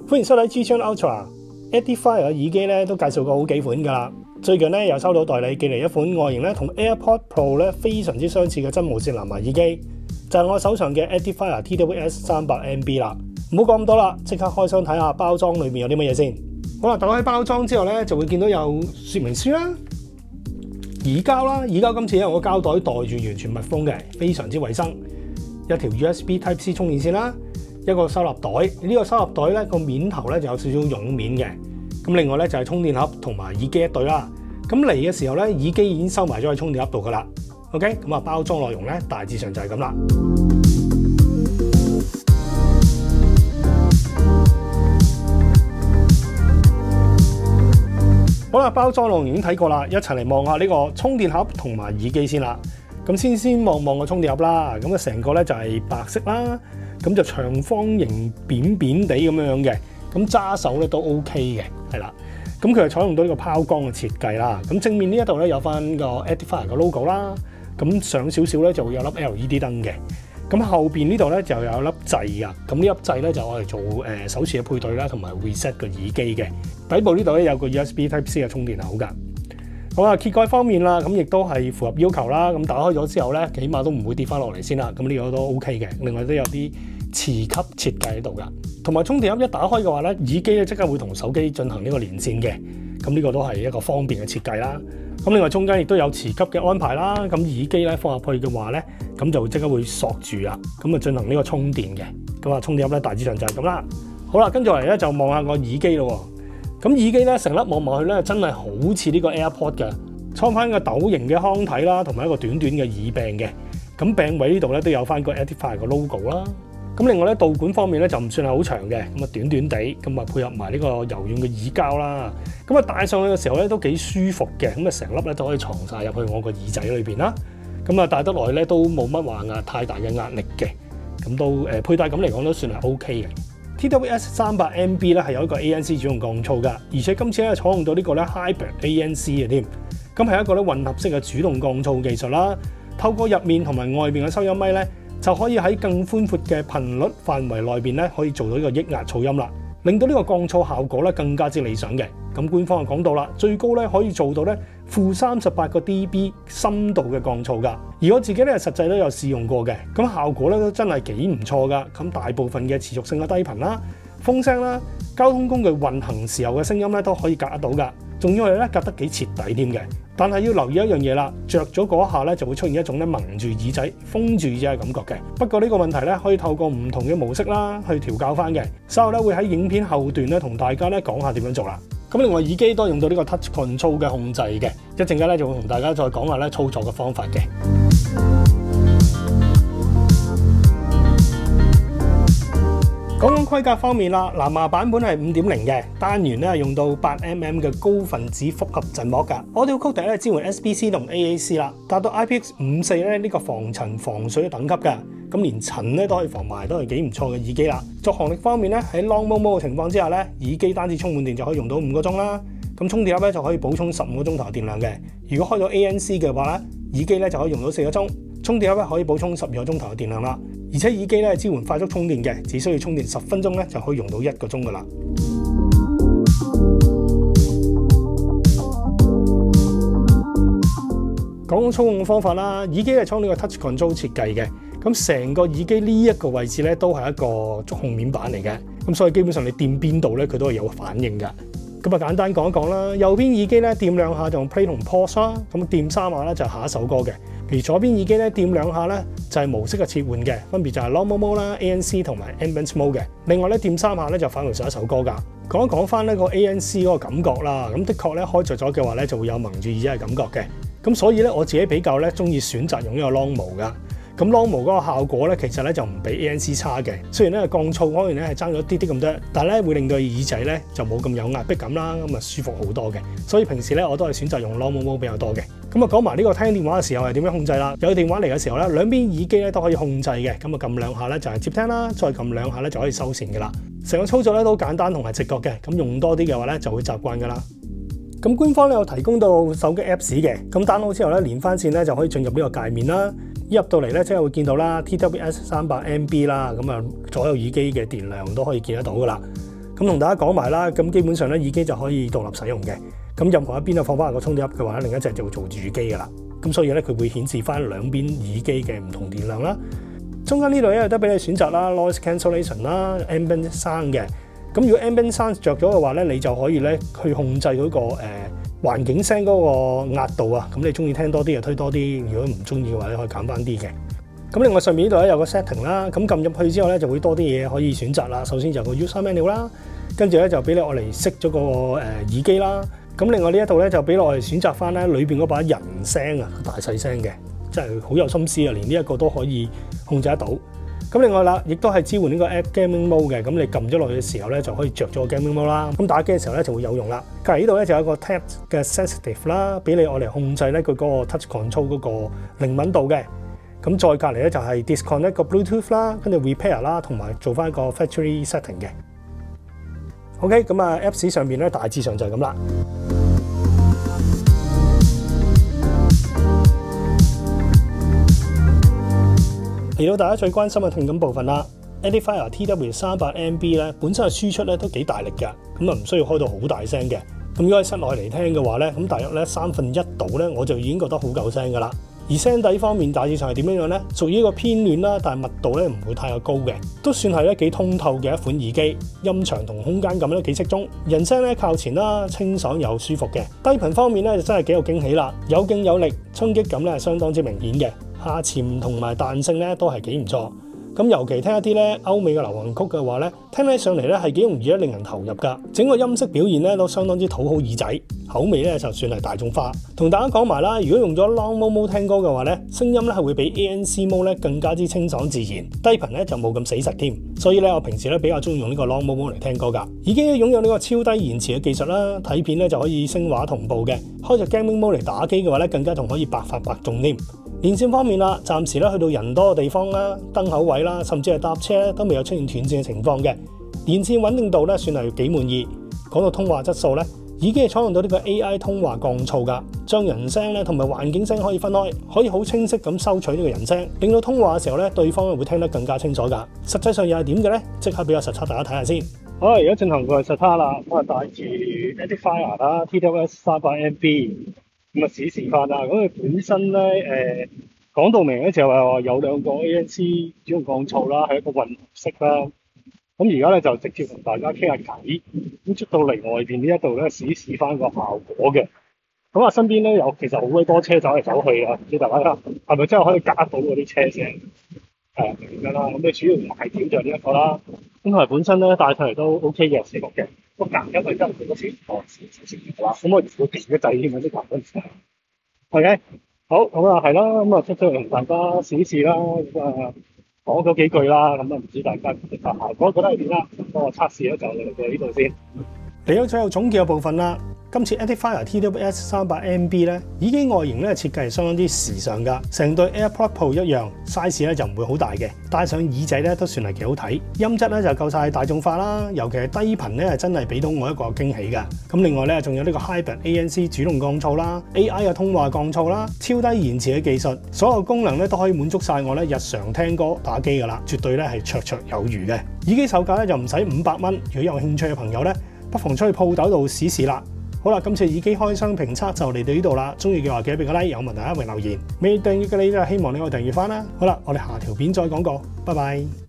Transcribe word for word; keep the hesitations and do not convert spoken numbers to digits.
歡迎收睇 G Channel Ultra。Edifier 耳機咧都介紹過好幾款㗎啦。最近咧又收到代理寄嚟一款外形咧同 AirPod Pro 咧非常之相似嘅真無線藍牙耳機，就係我手上嘅 Edifier T W S 三百 M B 啦。唔好講咁多啦，即刻開箱睇下包裝裏面有啲乜嘢先。好啦，打開包裝之後咧就會見到有說明書啦、耳膠啦，耳膠今次有個膠袋袋住，完全密封嘅，非常之衞生。一條 U S B Type C 充電線啦。一個收納袋，呢、這個收納袋咧個面頭咧就有少少絨面嘅。咁另外咧就係充電盒同埋耳機一對啦。咁嚟嘅時候咧，耳機已經收埋咗喺充電盒度噶啦。OK， 咁啊包裝內容咧大致上就係咁啦。好啦，包裝內容已經睇過啦，一齊嚟望下呢個充電盒同埋耳機先啦。咁先先望望個充電盒啦，咁啊成個咧就係白色啦。咁就長方形扁扁地咁樣嘅，咁揸手咧都 OK 嘅，係啦。咁佢係採用到呢個拋光嘅設計啦。咁正面呢一度咧有翻個 Edifier 嘅 logo 啦。咁上少少咧就會有粒 L E D 燈嘅。咁後邊呢度咧就有粒掣噶。咁呢粒掣咧就我嚟做誒手持嘅配對啦，同埋 reset 個耳機嘅。底部呢度咧有個 U S B Type C 嘅充電口噶。好啦，揭蓋方面啦，咁亦都係符合要求啦。咁打開咗之後咧，起碼都唔會跌翻落嚟先啦。咁呢個都 OK 嘅。另外都有啲磁吸設計喺度㗎，同埋充電盒一打開嘅話咧，耳機咧即刻會同手機進行呢個連線嘅。咁呢個都係一個方便嘅設計啦。咁另外中間亦都有磁吸嘅安排啦。咁耳機咧放入去嘅話咧，咁就即刻會索住啦。咁啊進行呢個充電嘅。咁啊充電盒咧大致上就係咁啦。好啦，跟住嚟咧就望下個耳機咯。咁耳機咧成粒望埋去咧，真係好似呢個 AirPod 嘅，裝翻個斗形嘅腔體啦，同埋一個短短嘅耳柄嘅。咁柄位呢度咧都有翻個 Edifier 嘅 logo 啦。咁另外咧導管方面咧就唔算係好長嘅，咁啊短短地，咁啊配合埋呢個柔軟嘅耳膠啦。咁啊戴上去嘅時候咧都幾舒服嘅，咁啊成粒咧都可以藏晒入去我個耳仔裏邊啦。咁啊戴得耐咧都冇乜話壓太大嘅壓力嘅，咁都誒佩戴感嚟講都算係 O K 嘅。T W S 三百 M B 咧係有一個 A N C 主動降噪㗎，而且今次咧採用到呢個咧 Hybrid A N C 嘅添，咁係一個咧混合式嘅主動降噪技術啦。透過入面同埋外邊嘅收音咪咧，就可以喺更寬闊嘅頻率範圍內邊咧，可以做到呢個抑壓噪音啦，令到呢個降噪效果咧更加之理想嘅。咁官方就講到啦，最高咧可以做到咧負三十八個 D B 深度嘅降噪㗎。而我自己咧實際都有試用過嘅，咁效果咧都真係幾唔錯㗎。咁大部分嘅持續性嘅低頻啦、風聲啦、交通工具運行時候嘅聲音咧都可以隔得到㗎。仲要係咧隔得幾徹底添嘅。但係要留意一樣嘢啦，着咗嗰一下咧就會出現一種咧蒙住耳仔、封住耳仔嘅感覺嘅。不過呢個問題咧可以透過唔同嘅模式啦去調校翻嘅。稍後咧會喺影片後段咧同大家咧講下點樣做啦。咁另外耳機都係用到呢個 Touch Control 嘅控制嘅，一陣間咧就會同大家再講下咧操作嘅方法嘅。講講規格方面啦，藍牙版本係五點零嘅，單元咧係用到八 M M 嘅高分子複合振膜㗎。Audio codec咧支援 S B C 同 A A C 啦，達到 I P X 五四咧呢個防塵防水嘅等級㗎。咁連塵咧都可以防埋，都係幾唔錯嘅耳機啦。續航力方面咧，喺 Long Mode 嘅情況之下咧，耳機單次充滿電就可以用到五個鐘啦。咁充電盒咧就可以補充十五個鐘頭電量嘅。如果開咗 A N C 嘅話咧，耳機咧就可以用到四個鐘。充電盒咧可以補充十二個鐘頭嘅電量啦，而且耳機咧支援快速充電嘅，只需要充電十分鐘咧就可以用到一個鐘噶啦。講講操控嘅方法啦，耳機係採用呢個 Touch Control 設計嘅，咁成個耳機呢一個位置咧都係一個觸控面板嚟嘅，咁所以基本上你掂邊度咧佢都係有反應㗎。咁啊簡單講一講啦，右邊耳機咧掂兩下就用 Play 同 Pause 啦，咁掂三下咧就係下一首歌嘅。而左邊耳機咧掂兩下咧就係模式嘅切換嘅，分別就係 Normal Mode 啦、A N C 同埋 Ambient Mode 嘅。另外咧掂三下咧就返回上一首歌㗎。講一講翻呢個 A N C 嗰個感覺啦，咁的確咧開着咗嘅話咧就會有蒙住耳仔嘅感覺嘅。咁所以咧我自己比較咧中意選擇用呢個 Long Mode 㗎。咁 Long Mode 嗰個效果咧其實咧就唔比 A N C 差嘅。雖然咧降噪方面咧係爭咗啲啲咁多，但係咧會令到耳仔咧就冇咁有壓迫感啦，咁啊舒服好多嘅。所以平時咧我都係選擇用 Long Mode 比較多嘅。咁啊講埋呢個聽電話嘅時候係點樣控制啦？有電話嚟嘅時候咧，兩邊耳機咧都可以控制嘅。咁啊撳兩下咧就係接聽啦，再撳兩下咧就可以收線㗎啦。成個操作咧都簡單同埋直覺嘅，咁用多啲嘅話咧就會習慣㗎啦。咁官方咧有提供到手機 Apps 嘅，咁 download 之後咧連翻線咧就可以進入呢個界面啦。一入到嚟咧，即係會見到啦 ，T W S 三百 M B 啦，咁啊左右耳機嘅電量都可以見得到噶啦。 咁同大家講埋啦，咁基本上咧耳機就可以獨立使用嘅。咁任何一邊啊放翻個充電盒嘅話咧，另一隻就會做住機㗎啦。咁所以咧佢會顯示翻兩邊耳機嘅唔同電量啦。中間呢度咧有得俾你選擇啦 ，noise cancellation 啦 ，ambient sound 嘅。咁如果 ambient sound 着咗嘅話咧，你就可以咧去控制嗰、那個誒、呃、環境聲嗰個壓度啊。咁你中意聽多啲就推多啲，如果唔中意嘅話咧可以減翻啲嘅。咁另外上面呢度咧有個 setting 啦，咁撳入去之後咧就會多啲嘢可以選擇啦。首先就有個 user menu 啦，跟住咧就俾你我嚟熄咗個誒耳機啦。咁另外呢一度咧就俾我嚟選擇翻咧裏邊嗰把人聲啊，大細聲嘅，真係好有心思啊！連呢一個都可以控制得到。咁另外啦，亦都係支援呢個 App Gaming Mode 嘅，咁你撳咗落去嘅時候咧就可以着咗個 Gaming Mode 啦。咁打機嘅時候咧就會有用啦。隔離呢度咧就有一個 Tap 嘅 Sensitive 啦，俾你我嚟控制咧佢嗰個 Touch Control 嗰個靈敏度嘅。咁再隔離咧就係 disconnect 個 Bluetooth 啦，跟住 repair 啦，同埋做翻一個 factory setting 嘅。OK， 咁啊 Apps 上面咧大致上就係咁啦。嚟到大家最關心嘅聽感部分啦 ，Edifier T W 三百 M B 咧本身嘅輸出咧都幾大力㗎，咁啊唔需要開到好大聲嘅。咁如果喺室內嚟聽嘅話咧，咁大約咧三分一度咧我就已經覺得好夠聲㗎啦。而聲底方面大致上係點樣樣咧？屬於一個偏暖啦，但係密度咧唔會太過高嘅，都算係咧幾通透嘅一款耳機。音場同空間感咧幾適中，人聲咧靠前啦，清爽又舒服嘅。低頻方面咧就真係幾有驚喜啦，有勁有力，衝擊感咧係相當之明顯嘅，下潛同埋彈性咧都係幾唔錯。咁尤其聽一啲咧歐美嘅流行曲嘅話咧，聽起上嚟咧係幾容易咧令人投入㗎。整個音色表現咧都相當之討好耳仔，口味咧就算係大眾化。同大家講埋啦，如果用咗 Long Mode 聽歌嘅話咧，聲音咧係會比 A N C Mode 咧更加之清爽自然，低頻咧就冇咁死實添。所以咧我平時咧比較中意用呢個 Long Mode 嚟聽歌㗎。耳機咧擁有呢個超低延遲嘅技術啦，睇片咧就可以聲畫同步嘅。開着 Gaming Mode 嚟打機嘅話咧，更加仲可以百發百中添。連線方面啦，暫時咧去到人多嘅地方啦、燈口位啦，甚至係搭車咧都未有出現斷線嘅情況嘅。連線穩定度咧算係幾滿意。講到通話質素咧，耳機係採用到呢個 A I 通話降噪㗎，將人聲咧同埋環境聲可以分開，可以好清晰咁收取呢個人聲，令到通話嘅時候咧對方會聽得更加清楚㗎。實際上又係點嘅咧？即刻俾個實測大家睇下先。好，而家進行過實測啦，咁啊帶住 Edifier 啦 T W S 三百 M B。咁啊試試翻啦，咁佢本身咧誒講到明咧就係話有兩個 A N C 主動降噪啦，係一個混合式啦。咁而家咧就直接同大家傾下偈，咁出到嚟外邊呢一度咧試試翻個效果嘅。咁啊身邊咧有其實好鬼多車走嚟走去啊，唔知大家係咪真係可以夾到嗰啲車聲？係咁樣啦，咁你主要賣點就係呢一個啦。咁同埋本身咧帶上嚟都 OK 嘅，舒服嘅。個隔音係真係嗰時哦少少少嘅啦，咁我如果電嘅掣添啊啲隔音聲。OK， 好咁啊係啦，咁啊出咗嚟同大家試一試啦，咁啊講咗幾句啦，咁啊唔知大家嘅效果覺得係點啦？咁個測試咧就嚟到呢度先。嚟到最後總結嘅部分啦。今次 Edifier T W S 三百 M B 咧，耳機外形咧設計係相當之時尚㗎，成對 AirPods Pro 一樣 ，size 咧就唔會好大嘅，戴上耳仔咧都算係幾好睇，音質咧就夠晒大眾化啦，尤其係低頻咧係真係俾到我一個驚喜㗎。咁另外咧仲有呢個 Hybrid A N C 主動降噪啦 ，A I 嘅通話降噪啦，超低延遲嘅技術，所有功能咧都可以滿足晒我咧日常聽歌打機㗎啦，絕對咧係綽綽有餘嘅。耳機售價咧就唔使五百蚊，如果有興趣嘅朋友咧，不妨出去鋪頭度試試啦。好啦，今次耳機開箱評測就嚟到呢度啦。中意嘅話記得俾個 like， 有問題一併留言。未訂閱嘅你就希望你可以訂閱翻啦。好啦，我哋下條片再講過，拜拜。